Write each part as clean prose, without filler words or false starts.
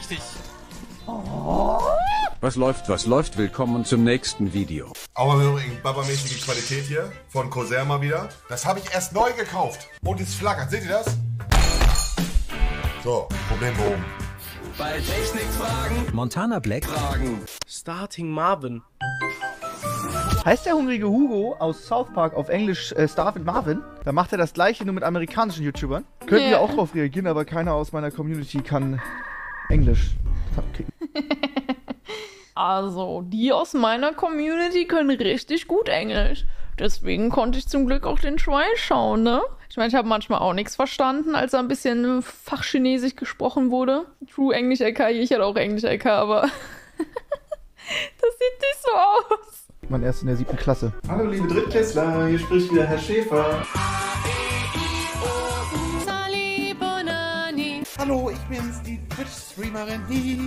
richtig. Was läuft? Willkommen zum nächsten Video. Auch mal übrigens babamäßige Qualität hier von Corsair mal wieder. Das habe ich erst neu gekauft. Und es flackert. Seht ihr das? So, Problem behoben. Bei Technikfragen Montana Black Fragen. Starting Marvin. Heißt der hungrige Hugo aus South Park auf Englisch Starving Marvin? Da macht er das gleiche nur mit amerikanischen YouTubern. Könnten wir auch drauf reagieren, aber keiner aus meiner Community kann Englisch abkicken. Also, die aus meiner Community können richtig gut Englisch. Deswegen konnte ich zum Glück auch den Try schauen, ne? Ich meine, ich habe manchmal auch nichts verstanden, als da ein bisschen Fachchinesisch gesprochen wurde. True Englisch LK, ich hatte auch Englisch LK, aber das sieht nicht so aus. Man erst in der 7. Klasse. Hallo liebe Drittklässler, hier spricht wieder Herr Schäfer. Hallo, ich bin's, die Twitch-Streamerin.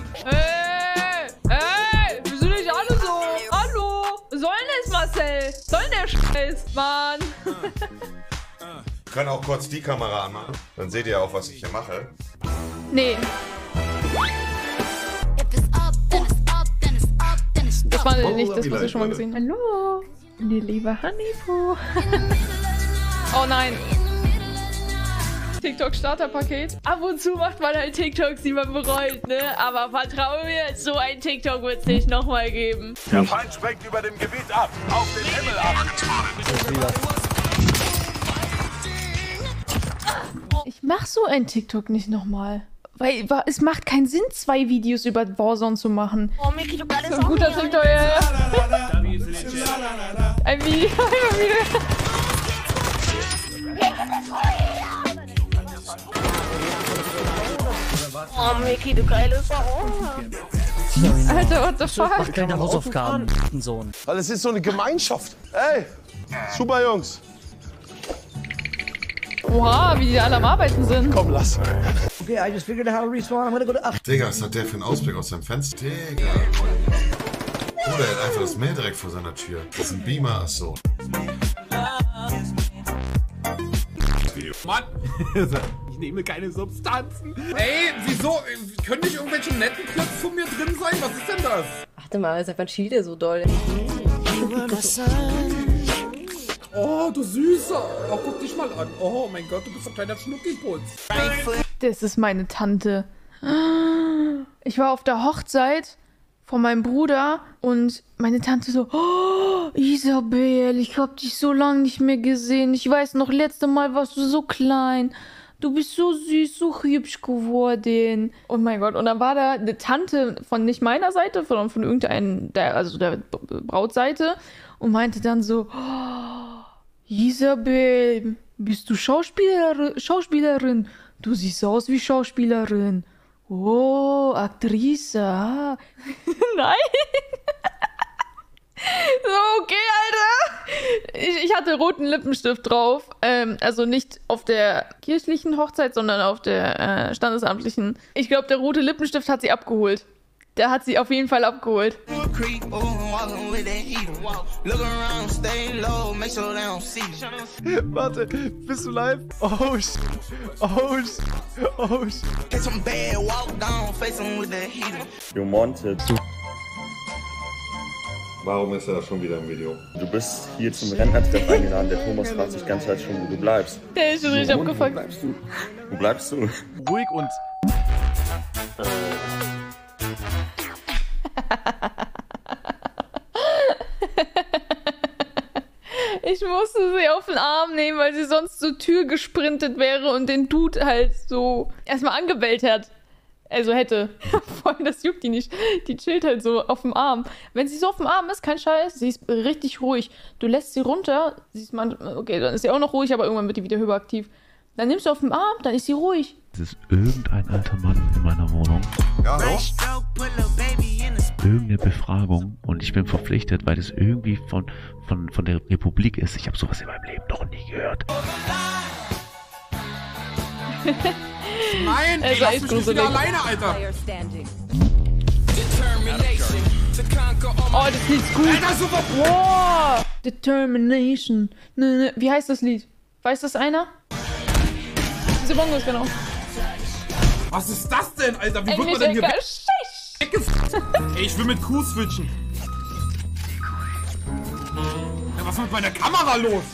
Hey, wir sind nicht alle so. Hallo, was soll denn das, Marcel? Was soll denn der Scheiß, Mann? Ich kann auch kurz die Kamera anmachen. Dann seht ihr auch, was ich hier mache. Nee. Das war nicht das, was wir schon mal gesehen haben. Hallo, die liebe Honeypoo. Oh nein. TikTok-Starterpaket. Ab und zu macht man halt TikToks, die man bereut, ne? Aber vertraue mir, so ein TikTok wird es nicht nochmal geben. Der Feind sprengt über dem Gebiet ab. Auf den Himmel ab. Ich mach so ein TikTok nicht nochmal. Weil es macht keinen Sinn, 2 Videos über Warzone zu machen. Oh, Miki, du geiles so ein guter TikTok, ja. Ein Video. Oh, Miki, du geiles Alter, what the fuck? Mach keine Hausaufgaben, Sohn. Weil es ist so eine Gemeinschaft. Ey, super Jungs. Oha, wie die alle am Arbeiten sind. Komm, lass. Okay, I just figured out how to respawn. I'm gonna go to... Digga, was hat der für einen Ausblick aus seinem Fenster? Digga. Oder er hat einfach das Meer direkt vor seiner Tür. Das ist ein Beamer, achso. Mann! Ich nehme keine Substanzen. Ey, wieso? Können nicht irgendwelche netten Clips von mir drin sein? Was ist denn das? Achte mal, seit wann schielt der so doll? Oh, du Süßer. Oh, guck dich mal an. Oh mein Gott, du bist ein kleiner Schnuckiputz. Das ist meine Tante. Ich war auf der Hochzeit von meinem Bruder und meine Tante so, oh, Isabel, ich hab dich so lange nicht mehr gesehen. Ich weiß noch, letzte Mal warst du so klein. Du bist so süß, so hübsch geworden. Oh mein Gott. Und dann war da eine Tante von nicht meiner Seite, sondern von irgendeinem, also der Brautseite und meinte dann so, oh, Isabel, bist du Schauspielerin? Du siehst aus wie Schauspielerin. Oh, Aktrice. Ah. Nein. So, okay, Alter. Ich hatte roten Lippenstift drauf. Also nicht auf der kirchlichen Hochzeit, sondern auf der standesamtlichen. Ich glaube, der rote Lippenstift hat sie abgeholt. Der hat sie auf jeden Fall abgeholt. Warte, bist du live? Oh shit. Oh shit. Oh shit. You wanted. Warum ist er schon wieder im Video? Du bist hier zum Rennradtreff eingeladen. Der Thomas fragt sich ganz halt schon, wo du bleibst. Der ist schon richtig abgefuckt. Wo bleibst du? Wo bleibst du? Ruhig und... Ich musste sie auf den Arm nehmen, weil sie sonst zur Tür gesprintet wäre und den Dude halt so erstmal angebellt hat. Also hätte. Vor allem, das juckt die nicht. Die chillt halt so auf dem Arm. Wenn sie so auf dem Arm ist, kein Scheiß, sie ist richtig ruhig. Du lässt sie runter, siehst man, okay, dann ist sie auch noch ruhig, aber irgendwann wird die wieder hyperaktiv. Dann nimmst du auf den Arm, dann ist sie ruhig. Es ist irgendein alter Mann in meiner Wohnung. Ja, hallo? Irgendeine Befragung und ich bin verpflichtet, weil das irgendwie von der Republik ist. Ich habe sowas in meinem Leben noch nie gehört. Nein, ey, lass mich nicht wieder alleine, Alter. Oh, das Lied ist gut. Alter, super. Wow. Determination. Ne. Wie heißt das Lied? Weiß das einer? Diese Bongos, genau. Was ist das denn, Alter? Wie wird man denn hier weggefischt? Ey, ich will mit Q switchen. Ja, was ist mit meiner Kamera los?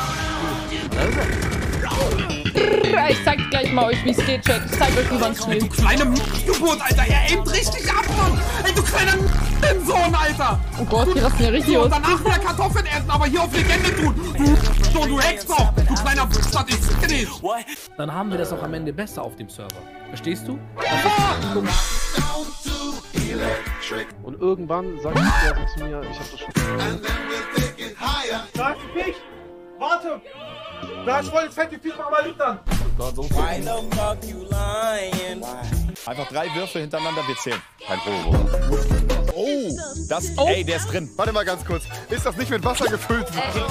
Ich zeig gleich mal euch, wie es geht, Chat. Ich zeig euch, wie man spielt. Du kleine Geburt, Alter. Er aimt richtig ab, Mann. Ey, du kleiner Sohn, Alter. Oh Gott, die rasten ja richtig aus. Und danach wieder Kartoffeln essen, aber hier auf Legende tun. Du Hexer. Du kleiner Bastard, ich zicke dich. Dann haben wir das auch am Ende besser auf dem Server. Verstehst du? Und irgendwann sagt der zu mir, ich hab das schon. Sag ich! Warte! Da ist voll fett, wie viel mal liegt dann? Einfach 3 Würfe hintereinander, wir zählen. Kein Problem. Oh, das, ey, der ist drin. Warte mal ganz kurz. Ist das nicht mit Wasser gefüllt?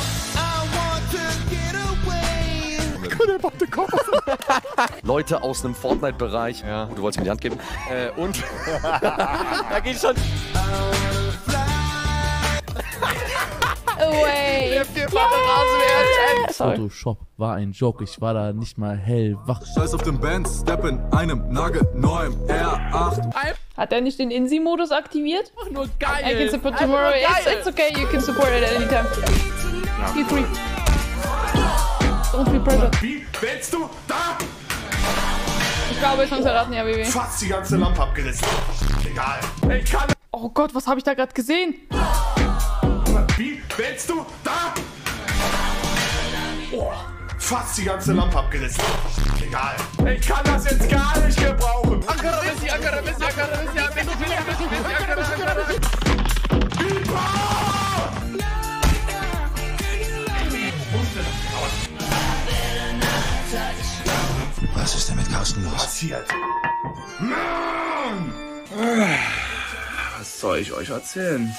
Leute aus einem Fortnite-Bereich. Ja. Du wolltest mir die Hand geben. Und da geht schon. Away. Photoshop war ein Joke, ich war da nicht mal hellwach. Scheiß auf den Bands, step in einem neuem R8. Hat er nicht den INSI-Modus aktiviert? Ach, nur geil. I can support tomorrow. It's okay, you can support it at any time. Feel free. Don't feel pressure. Wie willst du da? Ich glaube, ich kann es erraten, ja, WW. Fast die ganze Lampe abgerissen. Egal. Ich kann. Oh Gott, was habe ich da gerade gesehen? Wie willst du da? Oh, fast die ganze Lampe abgerissen. Egal. Ich kann das jetzt gar nicht gebrauchen. Was ist denn mit Carsten los? Passiert. Mann! Was soll ich euch erzählen?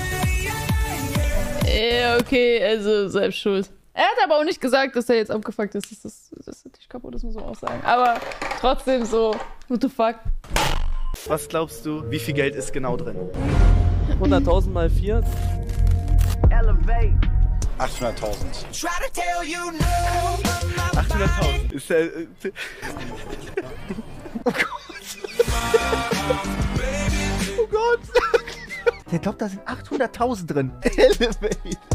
Ja, okay, also selbst schuld. Er hat aber auch nicht gesagt, dass er jetzt abgefuckt ist. Das ist natürlich kaputt, das muss man auch sagen. Aber trotzdem so, what the fuck. Was glaubst du, wie viel Geld ist genau drin? 100.000 mal 4. 800.000. 800.000. Ist der... Oh Gott. Oh Gott. Der glaubt, da sind 800.000 drin. Elevate.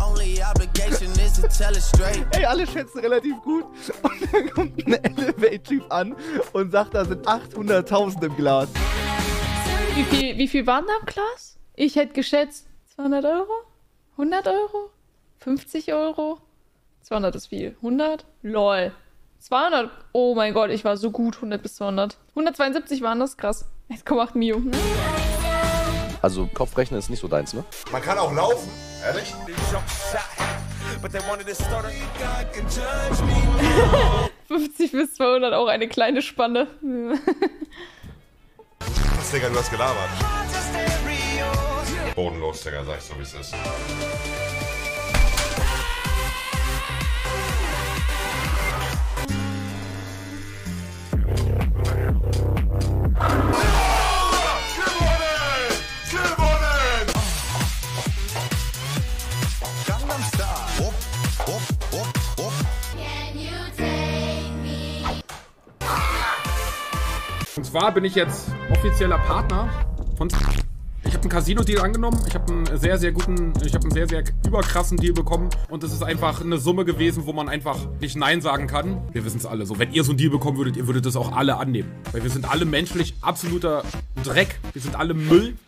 Ey, alle schätzen relativ gut. Und dann kommt ein Elevate-Typ an und sagt, da sind 800.000 im Glas. Wie viel waren da im Glas? Ich hätte geschätzt 200 Euro? 100 Euro? 50 Euro? 200 ist viel. 100? Lol. 200? Oh mein Gott, ich war so gut. 100 bis 200. 172 waren das? Krass. 1,8 Mio. Also Kopfrechnen ist nicht so deins, ne? Man kann auch laufen, ehrlich? 50 bis 200, auch eine kleine Spanne. Was, Digga, du hast gelabert. Bodenlos, Digga, sag ich so, wie es ist. Und zwar bin ich jetzt offizieller Partner von... Ich habe einen Casino-Deal angenommen, ich habe einen sehr überkrassen Deal bekommen und das ist einfach eine Summe gewesen, wo man einfach nicht Nein sagen kann. Wir wissen es alle so, wenn ihr so einen Deal bekommen würdet, ihr würdet das auch alle annehmen. Weil wir sind alle menschlich absoluter Dreck, wir sind alle Müll.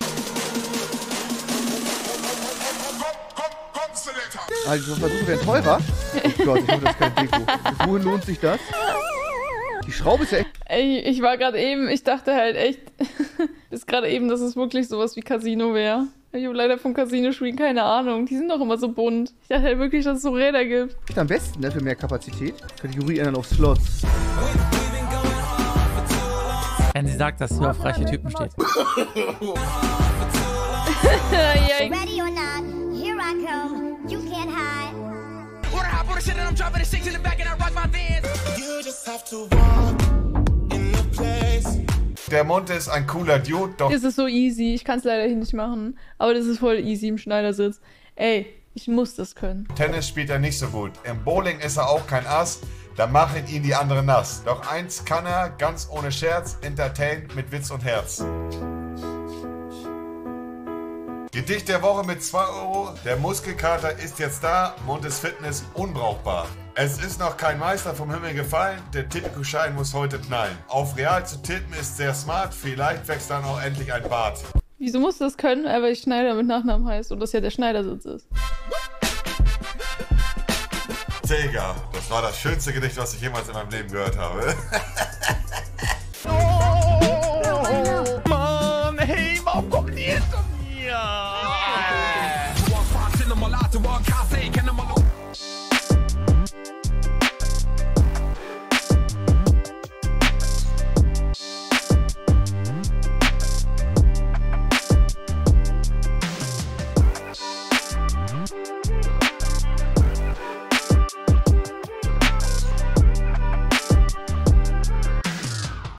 Also Versuche werden teurer. Oh Gott, ich hoffe, das ist kein Deko. Wohin lohnt sich das? Die Schraube ist ja echt... Ey, ich war gerade eben, ich dachte halt echt, bis gerade eben, dass es wirklich sowas wie Casino wäre. Ich habe leider vom Casino-Spielen keine Ahnung. Die sind doch immer so bunt. Ich dachte halt wirklich, dass es so Räder gibt. Am besten, ne, für mehr Kapazität. Kategorie ändern auf Slots. Wenn sie sagt, dass hier auf reiche Typen steht. Ready or not, here I come. You can't hide. Der Monte ist ein cooler Dude, doch. Das ist so easy. Ich kann es leider hier nicht machen. Aber das ist voll easy im Schneidersitz. Ey, ich muss das können. Tennis spielt er nicht so gut. Im Bowling ist er auch kein Ass. dann machen ihn die anderen nass. Doch eins kann er, ganz ohne Scherz, entertain mit Witz und Herz. Gedicht der Woche mit 2 Euro. Der Muskelkater ist jetzt da, Mund ist Fitness unbrauchbar. Es ist noch kein Meister vom Himmel gefallen, der Tipico-Schein muss heute knallen. Auf Real zu tippen ist sehr smart, vielleicht wächst dann auch endlich ein Bart. Wieso musst du das können? Weil ich Schneider mit Nachnamen heißt und das ja der Schneidersitz ist. Digga, das war das schönste Gedicht, was ich jemals in meinem Leben gehört habe.